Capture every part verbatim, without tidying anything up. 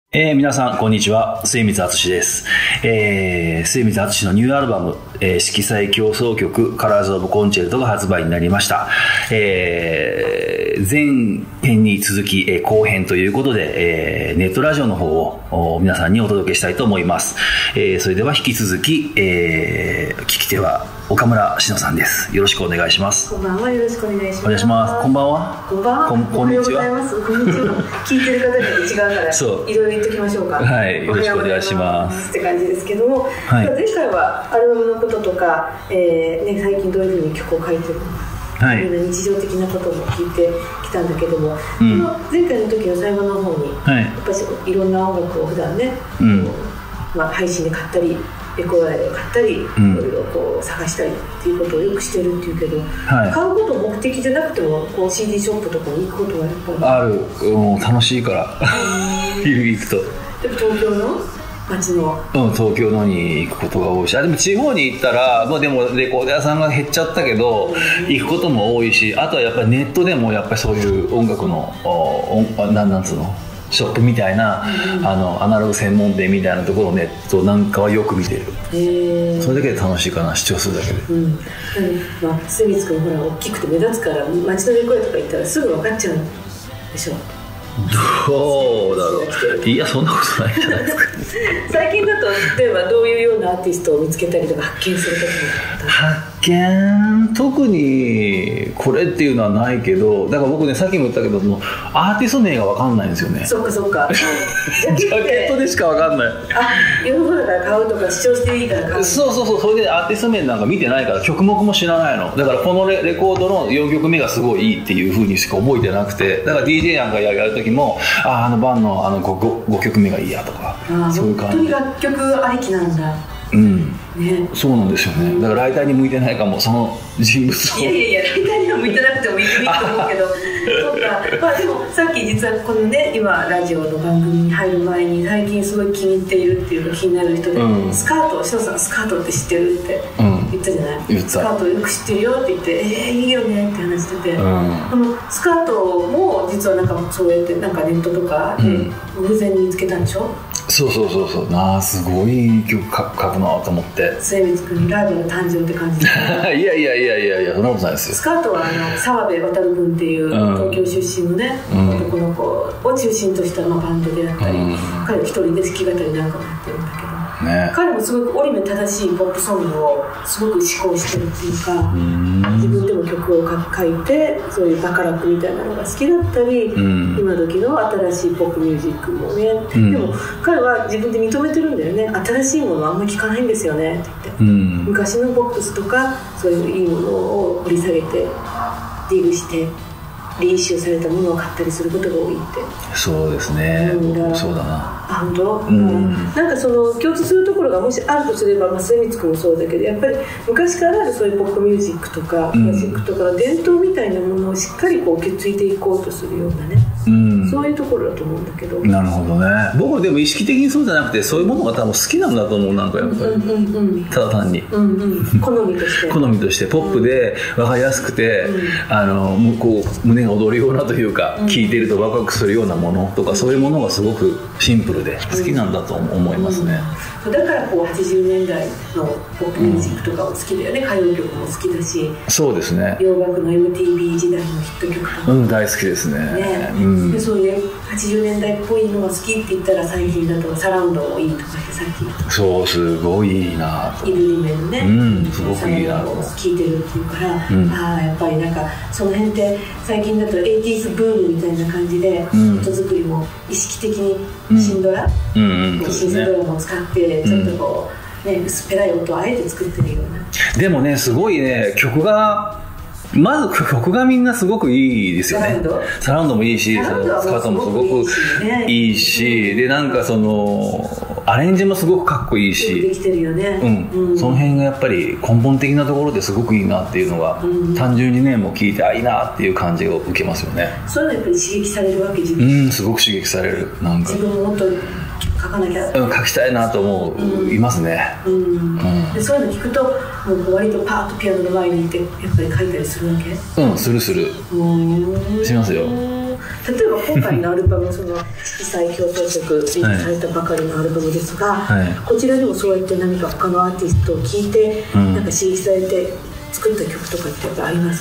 えー、皆さん、こんにちは。末光敦です。えー、末光敦のニューアルバム、えー、色彩競争曲、カラーズ・オブ・コンチェルトが発売になりました。えー、前編に続き、えー、後編ということで、えー、ネットラジオの方を皆さんにお届けしたいと思います。えー、それでは引き続き、えー、聞き手は岡村志乃さんです。よろしくお願いします。 こんばんは。よろしくお願いします。 お願いします。こんばんは。 こんばんは。 こん、こんにちは。 おはようございます。こんにちは。聞いてる方によって違うから、そう、いろいろ言っときましょうか。 はい。よろしくお願いします。 って感じですけども、はい、前回はアルバムのこととか、えーね、最近どういうふうに曲を書いてるのか、はい、日常的なことも聞いてきたんだけども、うん、前回の時の最後の方に、はい、やっぱりいろんな音楽を普段ね、うん、まあ、配信で買ったりレコーダーで買ったり、うん、いろいろこう探したりっていうことをよくしてるっていうけど、はい、買うこと目的じゃなくてもこう シーディー ショップとかに行くことはやっぱりある。もう楽しいから行くと。 でも東京の街の、 うん、東京のに行くことが多いし、あでも地方に行ったら、まあ、でもレコード屋さんが減っちゃったけど、うん、行くことも多いし、あとはやっぱりネットでもやっぱりそういう音楽の音なんなんつうのショップみたいな、うん、あのアナログ専門店みたいなところをネットなんかはよく見てる。へそれだけで楽しいかな、視聴するだけで。うん、 まあ、末光君ほら大きくて目立つから街のレコードとか行ったらすぐ分かっちゃうでしょ。 どうだろう。いや、そんなことないじゃないですか最近だと例えばどういうようなアーティストを見つけたりとか発見することもあった？ 発見特にこれっていうのはないけど、だから僕ねさっきも言ったけどもアーティスト名が分かんないんですよね。 そっかそっかジャケットでしか分かんない。 あ、世の中だから買うとか主張していいから買う。 そうそうそう、それでアーティスト名なんか見てないから曲目も知らないの。だからこの レ, レコードのよんきょくめがすごいいいっていう風にしか覚えてなくて、だから ディージェー なんかやる時もああのバンのあの 5, 5曲目がいいやとか、 そういう感じ。本当に楽曲ありきなんだ。 うんね、そうなんですよね。だからライターに向いてないかも、その人物を。 いやいやいや、ライターには向いてなくてもいいと思うけどそうか、まあ、でもさっき実はこのね今ラジオの番組に入る前に最近すごい気に入っているっていうか気になる人で、うん、スカート、志乃さんスカートって知ってるって言ったじゃない、うん、スカートよく知ってるよって言って、えー、いいよねって話してて、うん、このスカートも実はなんかそうやってなんかネットとかで偶然に見つけたんでしょ。 そうそうそうそう、なあすごい曲書くなと思って。 末光君にライブの誕生って感じでいやいやいやいやいや、そんなことないですよ。 スカートはあの澤部渉君っていう東京出身のね、うん、男の子を中心としたまあバンドであったり、うん、彼は一人で弾き語りなんかもやってるんだけど、ね、彼もすごく折り目正しいポップソングをすごく思考してるっていうか、うん、自分でも曲を書いてそういうバカラックみたいなのが好きだったり、うん、今時の新しいポップミュージックもね、うん、でも彼は自分で認めてるんだよね。新しいものはあんまり聞かないんですよねって言って、うん、昔のポップスとかそういういいものを掘り下げてディグしてリーシューされたものを買ったりすることが多いって。 そうですね、うん、そうだな。 あ、本当、うん、なんかその共通するところがもしあるとすれば、まあ、末光君もそうだけどやっぱり昔からあるそういうポップミュージックとかクラシックとかの伝統みたいなものをしっかりこう受け継いでいこうとするようなね、うん、そういうところだと思うんだけど。 なるほどね。僕でも意識的にそうじゃなくてそういうものが多分好きなんだと思う。なんかやっぱり、うんうんうん、ただ単に、うんうん、好みとして好みとしてポップで分かりやすくて、うん、あのこう胸が躍るようなというか、うん、聴いてるとワクワクするようなものとか、うん、そういうものがすごくシンプルで好きなんだと思いますね、 うんうん、だからこうはちじゅうねんだいのポップミュージックとかも好きだよね、うん、歌謡曲も好きだし。 そうですね、 洋楽の エムティービー 時代のヒット曲とか、 うん、大好きです ね, ね、うん、 でそういうはちじゅうねんだいっぽいのが好きって言ったら最近だとサラウンドもいいとかってさっき言った。 そう、すごいいいなと。 イルリメのね、 うん、すごくいいなと聴いてるっていうから、うん、ああやっぱりなんかその辺って最近だと エイティーズ ブームみたいな感じで、うん、音作りも意識的にシンドラ、うんうんうん、シンセドラムを使ってちょっとこう、ね、薄っぺらい音をあえて作ってるような。 でもねすごいね曲がまず曲がみんなすごくいいですよね。サラウンドもいいし、スカートもすごくいいし、でなんかそのアレンジもすごくかっこいいし、 できてるよね、 うんうん、その辺がやっぱり根本的なところですごくいいなっていうのが、うん、単純にねもう聞いてあいいなっていう感じを受けますよね。 そういうのやっぱり刺激されるわけ。自分、 うん、すごく刺激される。なんか自分ももっと書かなきゃ、 うん、書きたいなと思う、うん、いますね、うんうん、 でそういうの聞くともう割とパーッとピアノの前に行ってやっぱり書いたりするわけ。 うん、するするしますよ。 例えば今回のアルバムその色彩競争曲リリースされたばかりのアルバムですが、はい、こちらでもそうやって何か他のアーティストを聴いて、うん、なんか刺激されて作った曲とかってやっぱあります？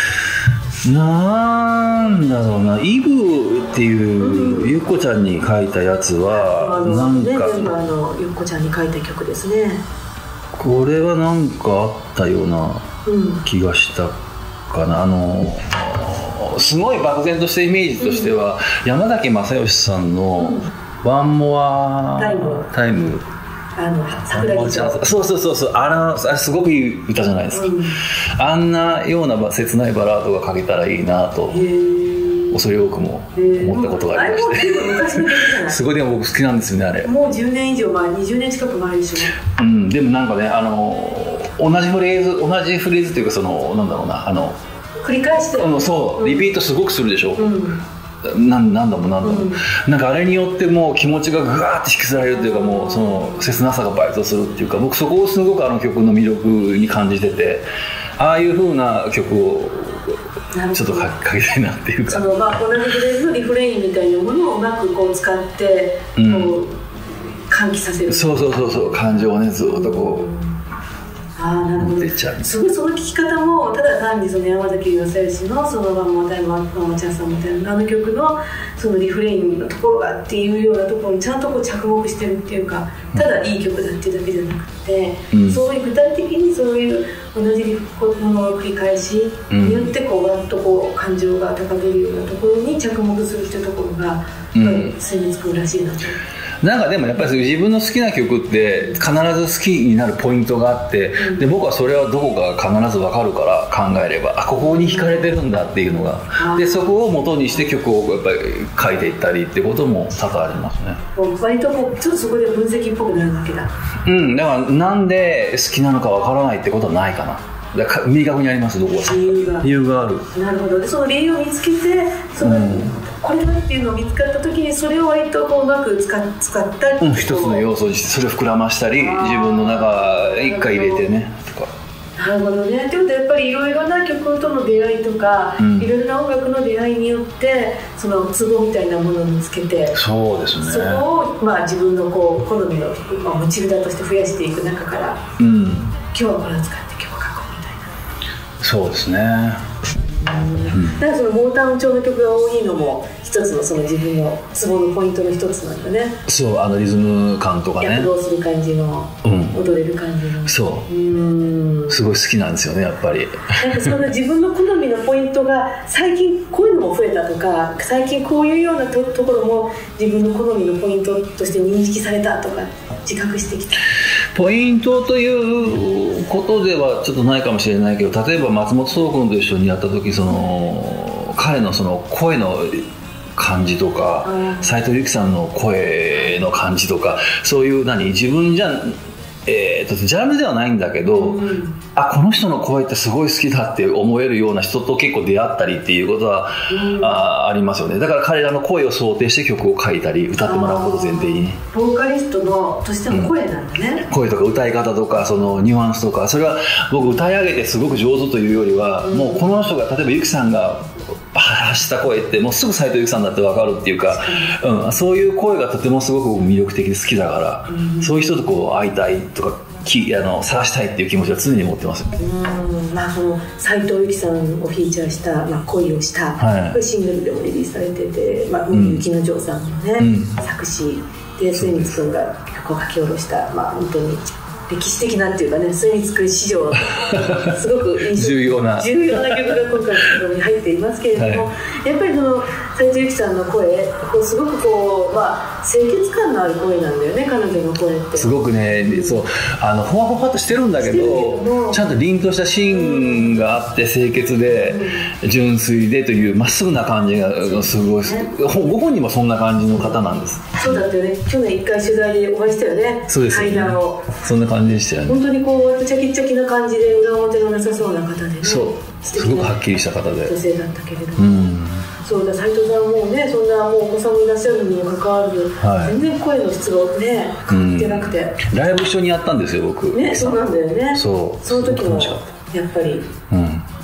なんだろうな、イブっていうゆっこちゃんに書いたやつは、 うん、なんかメンバーのゆっこちゃんに書いた曲ですね。 これはなんかあったような気がしたかな、うん、あのすごい漠然としたイメージとしては、うん、山崎正義さんの「ワンモアタイム」 あの桜木町、 そうそうそうそう、あれあれすごくいい歌じゃないですか、うん、あんなような切ないバラードが書けたらいいなと恐れ多くも思ったことがありましてすごいでも僕好きなんですよねあれ。 もうじゅうねん以上前、にじゅうねん近く前でしょ、 うん、でもなんかね、あの同じフレーズ同じフレーズっていうか、そのなんだろうな、あの繰り返して、 うん、そう、リピートすごくするでしょ、うん何何度も何度も、うん、なんかあれによってもう気持ちがグワーって引きずられるというか、もうその切なさが倍増するっていうか、僕そこをすごくあの曲の魅力に感じてて、ああいう風な曲をちょっと書きたいなっていうか、 その、まあ、同じフレーズのリフレインみたいなものをうまくこう使ってこう、うん、喚起させる。 そうそうそうそう、感情をねずっとこう、うんああ、なるほど。すごいその聴き方もただ単にその山崎正義のそのワンモアタイムママチャンさんみたいなあの曲のそのリフレインのところがっていうようなところにちゃんとこう着目してるっていうか、ただいい曲だっていうだけじゃなくて、うん、そういう具体的にそういう同じものの繰り返しによってこうわっとこう感情が高めるようなところに着目するっていうところが精密君らしいなと。 なんかでもやっぱり自分の好きな曲って必ず好きになるポイントがあって、うん、で僕はそれはどこか必ず分かるから考えれば、あ、ここに惹かれてるんだっていうのが、でそこを元にして曲をやっぱり書いていったりってことも多々ありますね。 割とこうちょっとそこで分析っぽくなるわけだ。 うん、だからなんで好きなのか分からないってことはないかな。だから明確にあります。どこは理由が理由がある。 なるほど。でその理由を見つけて、その、うん、これだっていうのを見つかった時にそれを割とこううまく使っ使ったり、うん、 一つの要素にしてそれを膨らましたり、自分の中一回入れてねとか。 なるほどね。ということはやっぱりいろいろな曲との出会いとか、いろいろな音楽の出会いによってそのツボみたいなものを見つけて、 そうですね、 そこを、まあ、自分のこう好みの、まあ、モチベーターとして増やしていく中から、うん、今日はこれを使って曲を書こうみたいな。 そうですね。 うん、だからそのモータウン調の曲が多いのも一つのその自分のツボのポイントの一つなんだね。 そう、あのリズム感とかね、 躍動する感じの、うん、踊れる感じの、 そう、うん、すごい好きなんですよねやっぱり。 なんかその自分の好みのポイントが最近こういうのも増えたとか、最近こういうような と, ところも自分の好みのポイントとして認識されたとか自覚してきた。 ポイントということではちょっとないかもしれないけど、例えば松本壮君と一緒にやった時、その彼のその声の感じとか、斉藤由貴さんの声の感じとか、そういう何自分じゃえー、ジャンルではないんだけど、うん、あ、この人の声ってすごい好きだって思えるような人と結構出会ったりっていうことは、うん、あ, ありますよね。だから彼らの声を想定して曲を書いたり歌ってもらうこと前提に、 ボーカリストのとしての声なんだね、 うん、声とか歌い方とかそのニュアンスとか、それは僕歌い上げてすごく上手というよりは、うん、もうこの人が例えば由紀さんが発した声ってもうすぐ斉藤由貴さんだって分かるっていうか、うん、そういう声がとてもすごく魅力的で好きだから、うん、そういう人とこう会いたいとかきあの探したいっていう気持ちは常に持ってますよね。 うん、まあ、その斉藤由貴さんをフィーチャーした、まあ、恋をした、はい、これシングルでもリリースされてて、まあ、雪之丞さんのね、うん、作詞で末光君が曲を書き下ろした、まあ、本当に歴史的なっていうかね、末光君史上すごく重要な重要な曲が今回のところに入っていますけれども、はい、やっぱりその斉藤由貴さんの声、こうすごくこう、まあ、清潔感のある声なんだよね、彼女の声って。 すごくね、うん、そう、あのほわほわっとしてるんだけど、ちゃんと凛とした芯があって清潔で、うん、純粋でというまっすぐな感じがすごい、ね、ご本人もそんな感じの方なんです。 そうだったよね、去年一回取材でお会いしたよね。 そうですよね、 対談をそんな感じでしたよね。 本当にこうチャキチャキな感じで裏表のなさそうな方でね、 そうすごくはっきりした方で女性だったけれども、うん、そうだ、斉藤さんもね、そんなもうお子さんもいらっしゃるにもかかわらず、はい、全然声の質がね変わってなくて、 うん、ライブ一緒にやったんですよ僕ね。そうなんだよね。 そう、 その時もやっぱり、うん、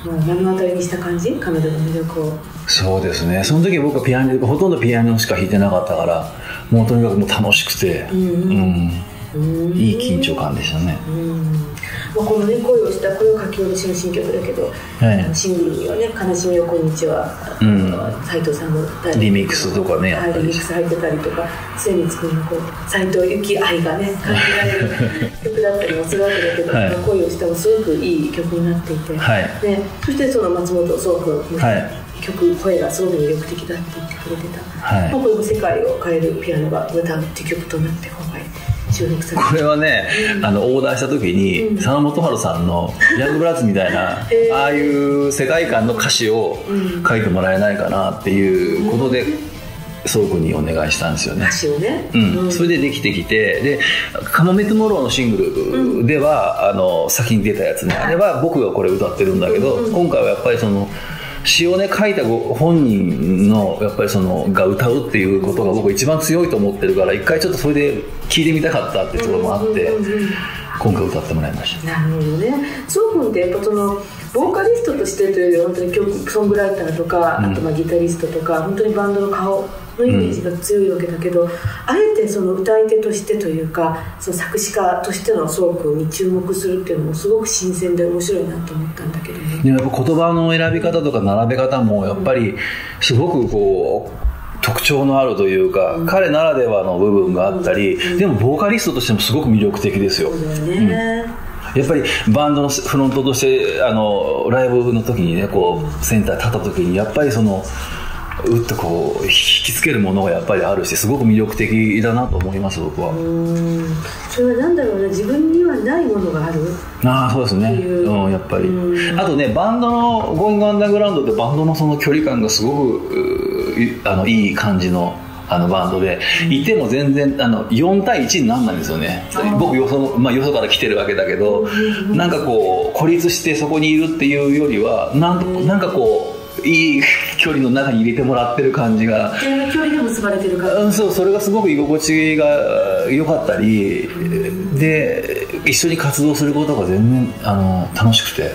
もう目の当たりにした感じ、彼女の魅力を。 そうですね、その時僕はピアノほとんどピアノしか弾いてなかったから、もうとにかくもう楽しくて、うんうんうん、いい緊張感でしたね。うんまあ、このね、恋をした、これは書き下ろしの新曲だけど、はい、シングルにはね、悲しみよこんにちは、斎、うん、藤さんのリミックスとかね、 はい、リミックス入ってたりとか、末光君のこう斎藤由貴愛がね感じられる曲だったりもするわけだけど、はい、恋をしたもすごくいい曲になっていて、はいね、そしてその松本壮君の、はい、曲、声がすごく魅力的だって言ってくれてた、はいまあ、これも世界を変えるピアノが歌うって曲となって今回これはね、うん、あのオーダーした時に、うん、佐野元春さんのヤングブラッツみたいな、えー、ああいう世界観の歌詞を書いてもらえないかなっていうことで、そう君にお願いしたんですよね。 歌詞をね、 うんうん、それでできてきて、でカモメトゥモローのシングルでは、うん、あの先に出たやつね、あれは僕がこれ歌ってるんだけど、うんうん、今回はやっぱりその詩をね書いたご本人のやっぱりそのが歌うっていうことが僕一番強いと思ってるから、一回ちょっとそれで聴いてみたかったっていうところもあって、うんうんうんうん、今回歌ってもらいました。 なるほどね。そう君ってやっぱそのボーカリストとしてというよりは本当に曲ソングライターとか、うん、あとまあギタリストとか本当にバンドの顔のイメージが強いわけだけど、うん、あえてその歌い手としてというかその作詞家としてのそう君に注目するっていうのもすごく新鮮で面白いなと思ったんだけどね。 やっぱ言葉の選び方とか並べ方もやっぱりすごくこう特徴のあるというか、うん、彼ならではの部分があったり、うん、でもボーカリストとしてもすごく魅力的ですよ。 そうだよね、 うん、やっぱりバンドのフロントとしてあのライブの時にねこうセンターに立った時にやっぱりそのうっとこう引きつけるものがやっぱりあるし、すごく魅力的だなと思います僕は。うーん、それはなんだろうね、自分にはないものがある。 ああそうですね、うん、やっぱりあとねバンドのゴーイングアンダーグラウンドってバンドのその距離感がすごくあのいい感じのあのバンドで、うん、いても全然あのよん対いちにならないんですよね。僕よそ、まあ、よそから来てるわけだけど、うん、なんかこう孤立してそこにいるっていうよりはなん、うん、なんかこういい距離の中に入れてもらってる感じが、 距離で結ばれてる感じ、 うん、そうそれがすごく居心地が良かったり、うん、で一緒に活動することが全然あの楽しくて。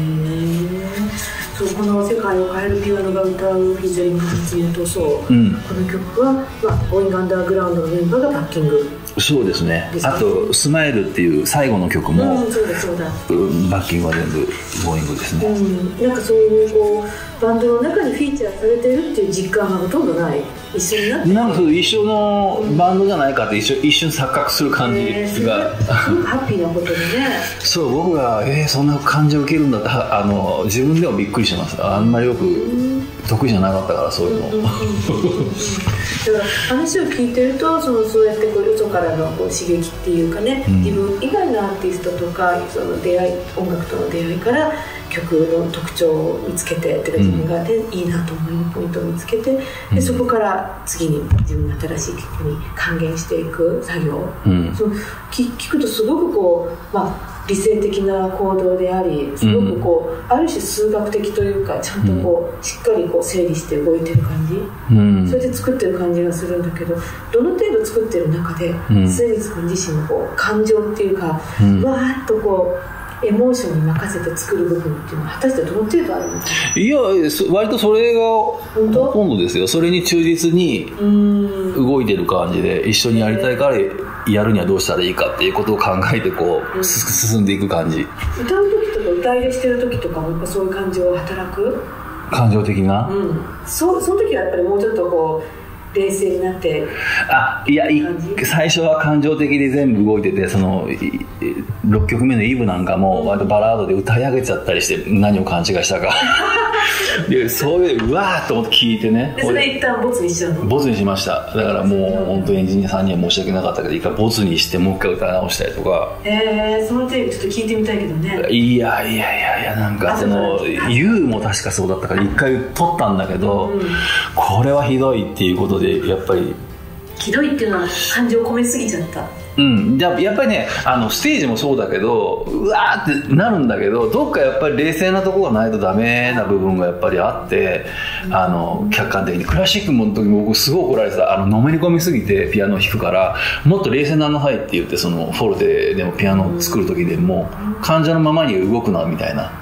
そうこの世界を変えるピアノが歌うフィーチャリング松本壮、うん、この曲は、まあ、ゴーイングアンダーグラウンドのメンバーがバッキング。 そうですね。あとスマイルっていう最後の曲も、 うん、そうだそうだ、 うん、バッキングは全部ゴーイングですね、 うん、なんかそういうこうバンドの中にフィーチャーされてるっていう実感がほとんどない。一緒になってなんかそう一緒のバンドじゃないかって一瞬、一瞬錯覚する感じが、えー、すごくハッピーなことでねそう僕が、えー、そんな感じを受けるんだってあの自分でもびっくりします。あんまりよく得意じゃなかったからそういうの、うんうんうんうん、だから話を聞いてるとそのそうやってこうよそからのこう刺激っていうかね、うん、自分以外のアーティストとかその出会い音楽との出会いから曲の特徴を見つけて、てか自分が、ねうん、いいなと思えるポイントを見つけて、でそこから次に自分の新しい曲に還元していく作業、うん、そう聞, 聞くとすごくこう、まあ、理性的な行動でありすごくこう、うん、ある種数学的というかちゃんとこう、うん、しっかりこう整理して動いてる感じ、うん、それで作ってる感じがするんだけど、どの程度作ってる中で末光君自身のこう感情っていうか、うん、わーっとこうエモーションに任せて作る部分っていうのは果たしてどの程度あるのか。 いや割とそれがほとんどですよ。それに忠実に動いてる感じで、一緒にやりたいからやるにはどうしたらいいかっていうことを考えてこう、うん、進んでいく感じ。 歌う時とか歌入れしてる時とかもやっぱそういう感情が働く、 感情的な、 うん、そ, その時はやっぱりもうちょっとこう冷静になって。 あいやい最初は感情的で全部動いてて、そのろっきょくめのイブなんかも割とバラードで歌い上げちゃったりして何を勘違いしたかでそういううわーっと思って聞いてね、 でそれ一旦ボツにしちゃうの。 ボツにしました。だからもう本当エンジニアさんには申し訳なかったけど一回ボツにしてもう一回歌い直したりとか。 えー、そのテレビちょっと聞いてみたいけどね。 いやいやいやいやなんかその ユー も確かそうだったから一回撮ったんだけど、うん、これはひどいっていうことでやっぱりひどいっていうのは感情を込めすぎちゃった。 うん、や, やっぱりねあのステージもそうだけどうわーってなるんだけど、どっかやっぱり冷静なところがないとダメな部分がやっぱりあって、うん、あの客観的にクラシックの時も僕すごい怒られてた。あののめり込みすぎてピアノを弾くからもっと冷静なのはいって言って、そのフォルテでもピアノを作る時でも患者のままに動くなみたいな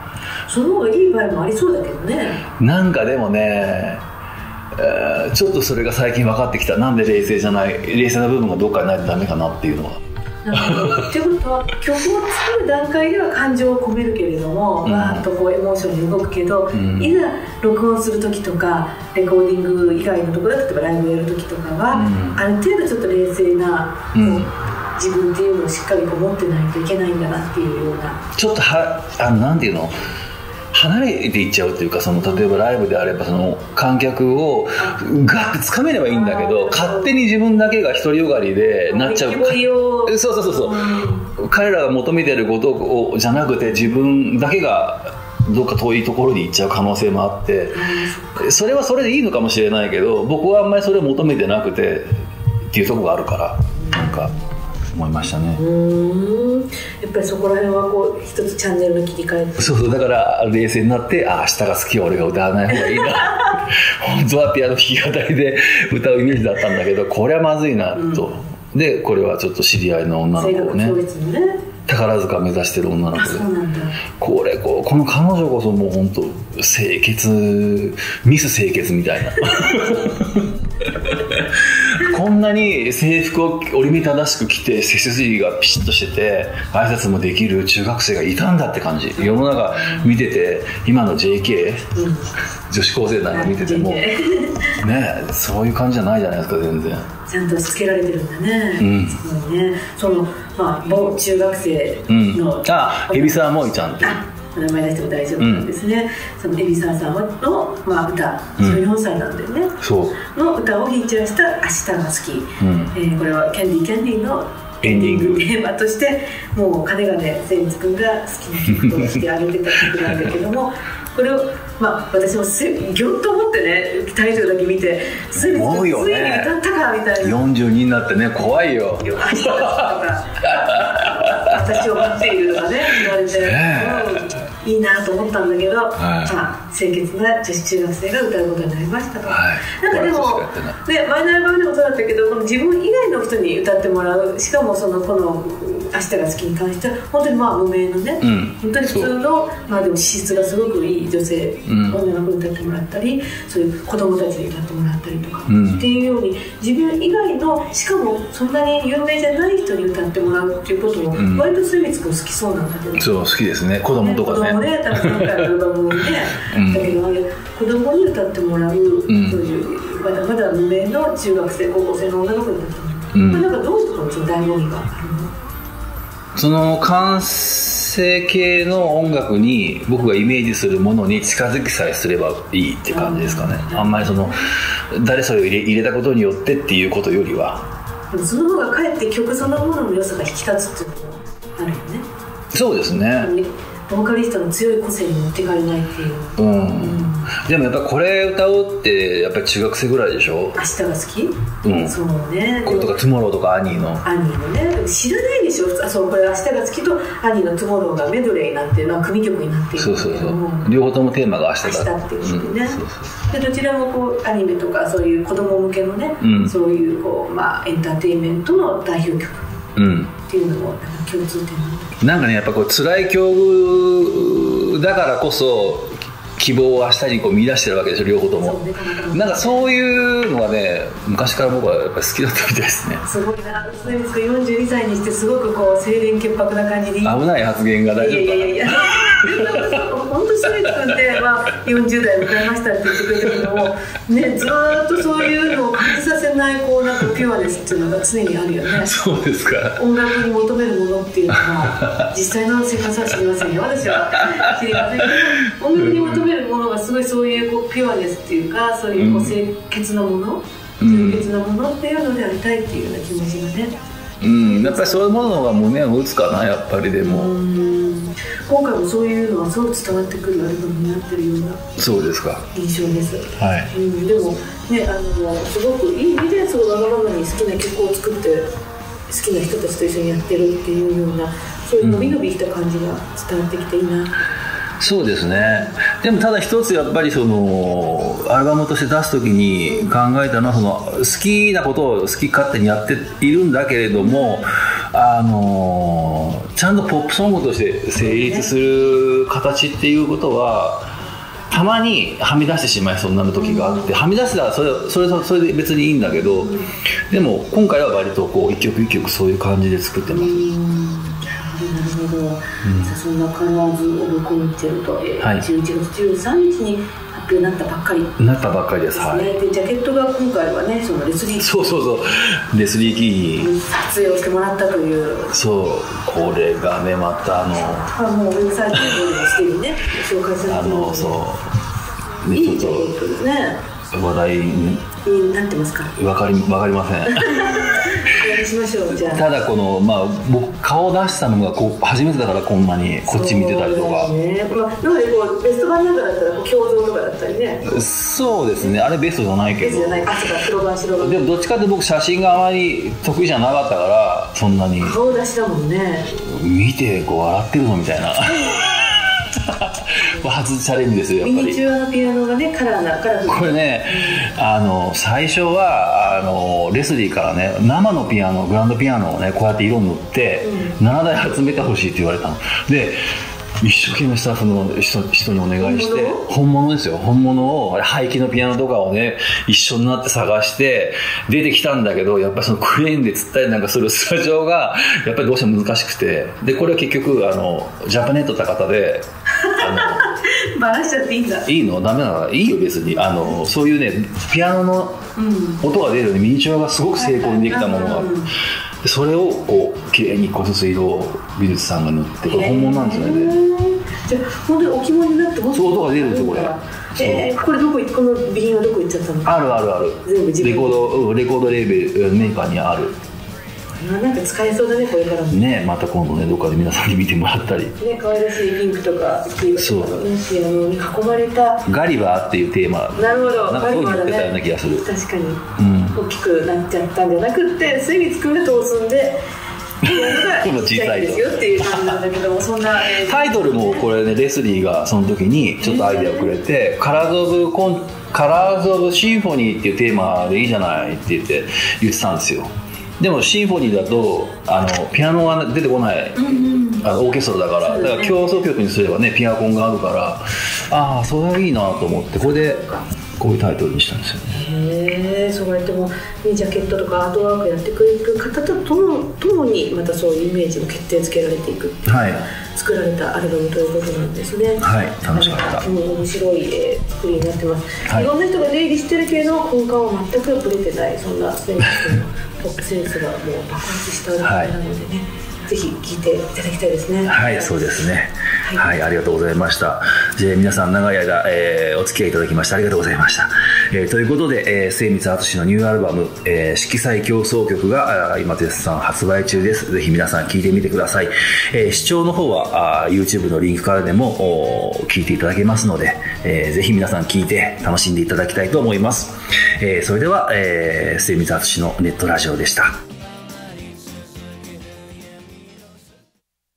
その方がいい場合もありそうだけどね。 なんかでもね、えー、ちょっとそれが最近分かってきた。なんで冷静じゃない冷静な部分がどっかにないとダメかなっていうのは。 っていうことは曲を作る段階では感情を込めるけれども、うん、わーっとこうエモーションに動くけど、うん、いざ録音する時とかレコーディング以外のところで例えばライブをやる時とかは、うん、ある程度ちょっと冷静な、うん、自分っていうのをしっかりこう持ってないといけないんだなっていうような、 ちょっとはあのなんていうの離れていっちゃうというか、その例えばライブであればその観客をガッて掴めればいいんだけど、勝手に自分だけが独りよがりでなっちゃう。そうそうそうそう、うん、彼らが求めてることをじゃなくて自分だけがどっか遠いところに行っちゃう可能性もあって、それはそれでいいのかもしれないけど、僕はあんまりそれを求めてなくてっていうところがあるから、なんか思いましたね。うーん、やっぱりそこら辺はこう一つチャンネルの切り替え。 そうそう、だから冷静になって、あ、明日が好きは俺が歌わない方がいいな本当はピアノ弾き語りで歌うイメージだったんだけど、これはまずいなと、うん、でこれはちょっと知り合いの女の子をね、ね、宝塚目指してる女の子で、これこうこの彼女こそもう本当清潔ミス清潔みたいなこんなに制服を折り目正しく着て背筋がピシッとしてて挨拶もできる中学生がいたんだって感じ。世の中見てて今の ジェーケー、うん、女子高生なんか見ててもね、そういう感じじゃないじゃないですか。全然ちゃんとつけられてるんだね、うん、すごいね。そのまあ某中学生の、うん、 あ、海老沢萌ちゃんって名前出しても大丈夫なんですね、うん、その海老沢さんの、まあ、歌、じゅうよんさいなんだよね、うん、そうの歌をフィーチャーした「明日が好き」うん、えー、これはキャンディーキャンディーのエンディングテーマとしてもう金がね精光君が好きな曲としてあげてた曲なんだけどもこれを、まあ、私もすぎょっと思ってねタイトルだけ見てついに歌ったかみたいな。 よんじゅうにになってね、怖いよ。 よ明日とか私を待っているとかね言われて、うん、いいなと思ったんだけど、はい、まあ、清潔な女子中学生が歌うことになりましたと、はい、なんかでも、ね、前のアルバムでもそうだったけど、この自分以外の人に歌ってもらう、しかもそのこの明日が好きに関しては本当にまあ無名のね、うん、本当に普通の、まあでも資質がすごくいい女性、うん、女の子に歌ってもらったり、そういう子供たちに歌ってもらったりとか、うん、っていうように自分以外の、しかもそんなに有名じゃない人に歌ってもらうっていうことも、うん、割と末光君好きそうなんだけど、 そう好きですね、子供とかね、 子供ね、多分今回のアルバムね、うん、だけどあれ子供に歌ってもらう、うん、そういうまだまだ無名の中学生高校生の女の子に歌ってもらう、うん、まあ、なんかどういうところにその醍醐味があるの？ その完成形の音楽に僕がイメージするものに近づきさえすればいいって感じですかね。あんまりその誰それを入れ、入れたことによってっていうことよりは、 でもその方がかえって曲そのものの良さが引き立つっていうのもあるよね。 そうですね。 ボーカリストの強い個性に持ってかれないっていう、うん、うん、 でもやっぱこれ歌おうってやっぱり中学生ぐらいでしょ。 明日が好き、うん、そうね。 これとかトゥモローとかアニーのアニーのね、でも知らないでしょ。あ、そう、これ明日が好きとアニーのトゥモローがメドレーになって、まあ、組曲になっている。 そうそうそう、両方ともテーマが明日だ明日っていうね、うん、そうそうでどちらもこうアニメとかそういう子供向けのね、うん、そういうこう、まあ、エンターテインメントの代表曲っていうのも共通点なんかね、やっぱこう辛い境遇だからこそ希望を明日にこう見出してるわけでしょ、両方とも。なんかそういうのがね、昔から僕はやっぱり好きだったみたいですね。 すごいな、末光君よんじゅうにさいにしてすごくこう清廉潔白な感じで危ない発言が大丈夫かな。いやいやいや本当末光君って、まあ、よんじゅう代迎えましたって言ってくれたけども、ね、ずーっとそういうのを感じさせないこうなんかピュアですっていうのが常にあるよね。 そうですか。 音楽に求めるものっていうのは実際の生活は知りませんよ、私は知りませんけど、音楽に求めるものがすごいそういうこうピュアですっていうか、そういうこう清潔なもの、清潔なものっていうのでありたいっていうような気持ちがね、 うん、やっぱりそういうものが胸を打つかな、やっぱり。でもうん今回もそういうのはすごく伝わってくるアルバムになってるようなそうですか印象です。 はい、 うん、でもね、あのすごくいい意味でそうわがままに好きな曲を作って好きな人たちと一緒にやってるっていうような、そういう伸び伸びした感じが伝わってきていいな、うん、 そうですね。でもただ一つやっぱりそのアルバムとして出す時に考えたのは、その好きなことを好き勝手にやっているんだけれども、 あのー、ちゃんとポップソングとして成立する形っていうことはたまにはみ出してしまいそうになる時があって、はみ出したらそれそれそれで別にいいんだけど、でも今回は割とこう一曲一曲そういう感じで作ってます。 なるほど、うん、さあそんなカラーズ・オブ・コンチェルト、はい、じゅういちがつじゅうさんにちに発表になったばっかりなったばっかりです。はい。 でジャケットが今回はねそのレスリーそうそうそうレスリー・キーに撮影をしてもらったという。 そうこれがねまたあのあもうウェブサイトの方でもすでにね紹介されてるので、そうね、いいジャケットですね。 話題になってますか。 わかりわかりません。 しましょうじゃあ。 ただこのまあ僕顔を出したのがこう初めてだからこんなにこっち見てたりとか。 そうね。まあなのでこうベスト版なんかだったらこう胸像とかだったりね。 そうですね。あれベストじゃないけど。 ベストじゃない。あ、そうか黒版白版。 でもどっちかって僕写真があまり得意じゃなかったからそんなに。 顔出しだもんね。 見てこう笑ってるぞみたいな。初チャレンジですよやっぱり。 ミニチュアのピアノがねカラーなカラフル。 これねあの最初はあのレスリーからね生のピアノグランドピアノをねこうやって色塗って、うん、ななだい集めてほしいって言われたので一生懸命スタッフの 人, 人にお願いして本物ですよ本物を廃棄のピアノとかをね一緒になって探して出てきたんだけどやっぱりそのクレーンで釣ったりなんかするスタジオがやっぱりどうしても難しくてでこれは結局あのジャパネット高田であのバラしちゃっていいんだ。 いいのダメなのいいよ別にあのそういうねピアノの音が出るようにミニチュアがすごく精巧にできたものがある、それをこう綺麗に一個ずつ色を美術さんが塗ってこれ本物なんですよね。 じゃあ本当に置物になってもそう音が出るんですよこれ。 えー、これどここの備品はどこ行っちゃったの。 あるあるある全部自分レコード、うん、レコードレーベルメーカーにある。 なんか使えそうだねこれからもね。また今度ねどっかで皆さんに見てもらったりね可愛らしいピンクとか黄色とかねピアノに囲まれたガリバーっていうテーマなるほどなんかそういうの言ってたような気がする。 確かに、うん、大きくなっちゃったんじゃなくて末光君が通すんでピアノが小さいですよっていう感じなんだけどもそんな、えー、 タイトルもこれねレスリーがその時にちょっとアイデアをくれて、えー、カラーズ・オブ・コンカラーズ・オブ・シンフォニーっていうテーマでいいじゃないって言って言ってたんですよ。でもシンフォニーだとあのピアノが出てこない、うんうん、あのオーケストラだから、だから競争曲にすればねピアコンがあるからああそれはいいなと思ってこれでこういうタイトルにしたんですよね。 へえそうやってもジャケットとかアートワークやってくれる方とともにまたそういうイメージも決定づけられていく、はい、作られたアルバムということなんですね。 はい楽しかった。 もう面白い、えー、作りになってます、はい、いろんな人が出入りしてるけど根幹は全くぶれてないそんなスペインのポップセンスがもう爆発したアルバムなのでね、はい、ぜひ聴いていただきたいですね。 はいそうですねはい、はい、ありがとうございました。じゃあ皆さん長い間、えー、お付き合いいただきましてありがとうございました、えー、ということで、えー、末光敦のニューアルバム、えー、色彩競争曲が今絶賛発売中です。ぜひ皆さん聴いてみてください、えー、視聴の方はあ YouTube のリンクからでも聴いていただけますので、えー、ぜひ皆さん聴いて楽しんでいただきたいと思います、えー、それでは、えー、末光敦のネットラジオでした。